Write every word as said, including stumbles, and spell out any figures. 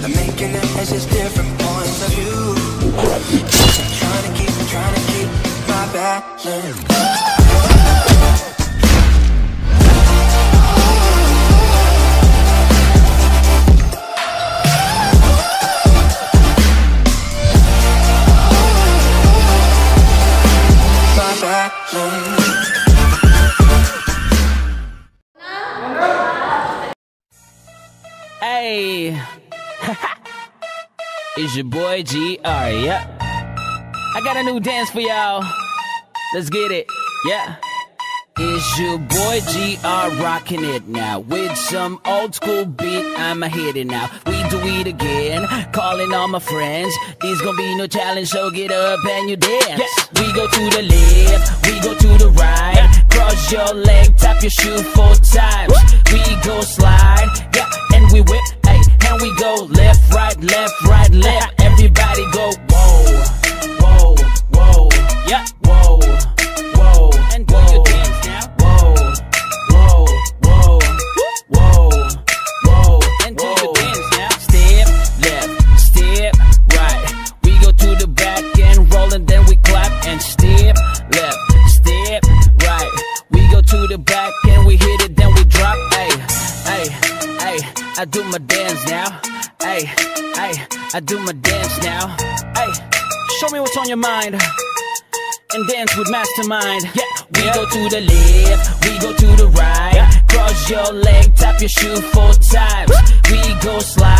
I'm making it as just different points of view. I'm trying to keep, trying to keep my balance. Hey, it's your boy G R, yeah. I got a new dance for y'all. Let's get it, yeah. It's your boy G R rocking it now. With some old school beat, I'ma hit it now. We do it again, calling all my friends. This gon' be no challenge, so get up and you dance. Yes. We go to the left, we go to the right. Cross your leg, tap your shoe four times. We go slide, yeah, and we whip, hey, and we go left, right, left, right, left. Everybody go whoa, whoa, whoa, yeah, whoa, whoa, and do your dance now. Whoa, whoa, whoa, whoa, whoa, and do your dance now. Step left, step right. We go to the back and roll, and then we clap and step left, step right. We go to the back and we hit it, then we drop. Hey, hey, hey, I do my dance now. Hey, hey, I do my dance now. Hey, show me what's on your mind and dance with Mastermind. Yeah, we yeah. go to the left, we go to the right. Yeah. Cross your leg, tap your shoe four times. We go slide.